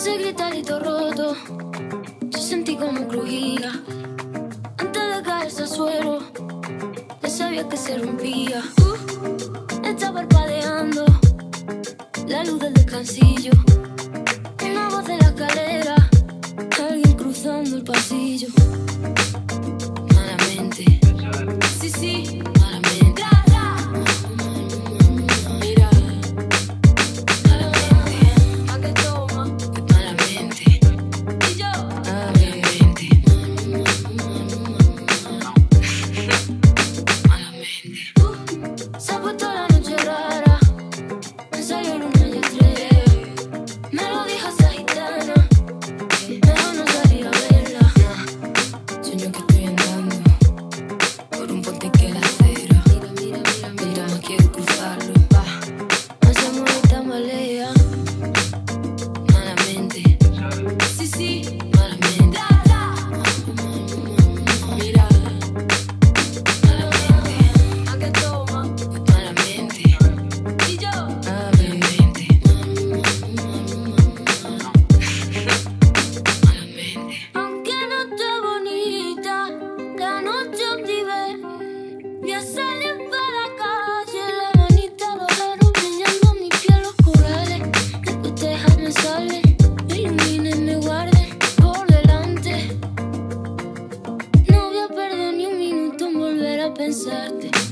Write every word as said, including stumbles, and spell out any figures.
ese gritarito roto, yo sentí como crujía. Antes de caerse al suelo, ya sabía que se rompía. Uh, está parpadeando la luz del descansillo. Una voz de la escalera, alguien cruzando el pasillo. Malamente, sí, sí, malamente. Mira, malamente, pa' que toma, malamente. Y yo, malamente, malamente. Uh, se ha puesto la noche rara, me salió luna y estrella. Me lo dijo esa gitana, mejor no salir a verla. Sueño que estoy andando por un puente que la acera. Mira, mira, mira, mira, no quiero cruzarlo. Ah, hacemos esta malea. Malamente, sí, sí, malamente. Mira, malamente, pa' que toma, malamente. Y yo, malamente, malamente. Aunque no esté bonita, la noche activé. Voy a salir para la calle, la manita bajaron brillando mi piel los corales. Que ustedes me salven, me iluminen, me guarden por delante. No voy a perder ni un minuto en volver a pensarte.